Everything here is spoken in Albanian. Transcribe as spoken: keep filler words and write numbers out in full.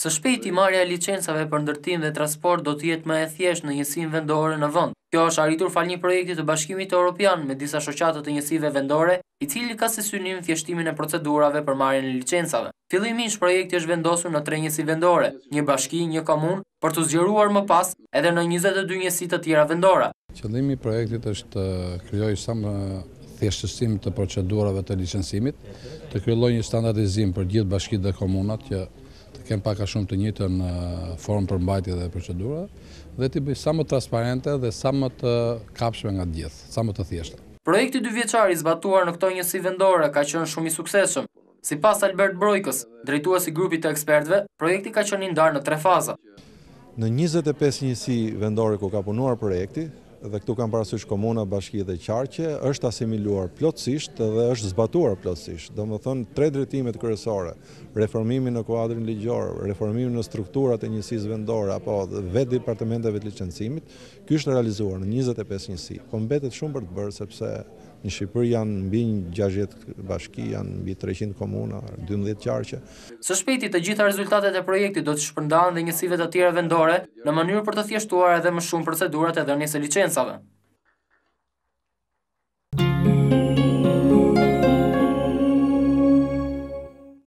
Së shpejti marrja e licencave për ndërtim dhe transport do të jetë më e thjeshtë në njësinë vendore në vend. Kjo është arritur fal një projekti të Bashkimit Evropian me disa shoqata të njësive vendore, i cili ka si synim thjeshtimin e procedurave për marrjen e licencave. Fillimisht projekti është vendosur në tre njësi vendore, një bashki, një komunë, për të zgjeruar më pas edhe në njëzet e dy njësi të tjera vendore. Qëllimi i projektit është të krijojë sa më thjeshtësim të procedurave të licencimit, të krijojë një standardizim për gjithë bashkitë dhe komunat që të kemë pak a shumë të njëjtën formë përmbajtje dhe procedura dhe të bëjë sa më transparente dhe sa më të kapshme nga të gjithë, sa më të thjeshta. Projekti dyvjeçar i zbatuar në këto njësi vendore ka qenë shumë i suksesshëm. Sipas Albert Brojkës, drejtuesi i grupit të ekspertëve, projekti ka qenë i ndarë në tre faza. Në njëzet e pesë njësi vendore ku ka punuar projekti, dhe këtu kam parasysh komuna, bashki dhe qarqe, është asimiluar plotësisht dhe është zbatuar plotësisht. Do më thënë, tre drejtimet kryesore, reformimi në kuadrin ligjor, reformimi në strukturat e njësisë vendore, apo vetë departamenteve të licencimit, ky është realizuar në njëzet e pesë njësi. Po mbetet shumë për të bërë, sepse në Shqipëri janë mbi gjashtëdhjetë bashki, janë mbi treqind komuna, dymbëdhjetë qarqe. Së shpejti të gjitha rezultatet e projektit do të shpërndahen dhe njësive të tjera vendore në mënyrë për të thjeshtuar edhe më shumë procedurat e dhënies së licencave.